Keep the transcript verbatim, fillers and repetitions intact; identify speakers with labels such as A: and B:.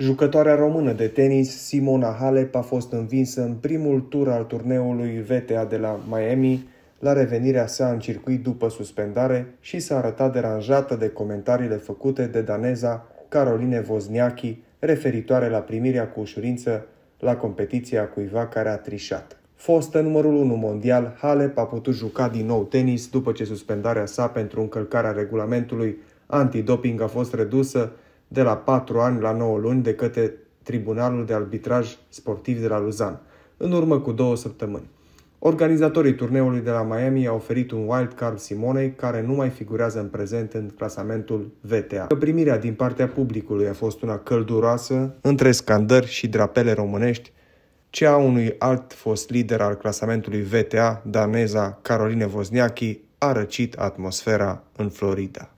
A: Jucătoarea română de tenis, Simona Halep, a fost învinsă în primul tur al turneului V T A de la Miami, la revenirea sa în circuit după suspendare, și s-a arătat deranjată de comentariile făcute de daneza Caroline Wozniacki referitoare la primirea cu ușurință la competiția cuiva care a trișat. Fostă numărul unu mondial, Halep a putut juca din nou tenis după ce suspendarea sa pentru încălcarea regulamentului antidoping a fost redusă de la patru ani la nouă luni de către Tribunalul de Arbitraj Sportiv de la Lausanne, în urmă cu două săptămâni. Organizatorii turneului de la Miami au oferit un wildcard Simonei, care nu mai figurează în prezent în clasamentul V T A. Primirea din partea publicului a fost una călduroasă, între scandări și drapele românești, cea a unui alt fost lider al clasamentului V T A, daneza Caroline Wozniacki, a răcit atmosfera în Florida.